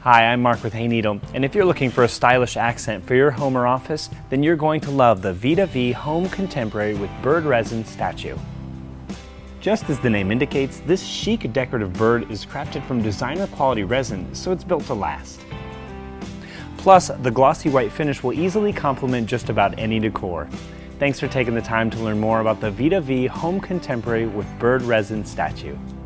Hi, I'm Mark with Hayneedle, and if you're looking for a stylish accent for your home or office, then you're going to love the Vita V Home Contemporary with Bird Resin statue. Just as the name indicates, this chic decorative bird is crafted from designer quality resin, so it's built to last. Plus, the glossy white finish will easily complement just about any decor. Thanks for taking the time to learn more about the Vita V Home Contemporary with Bird Resin statue.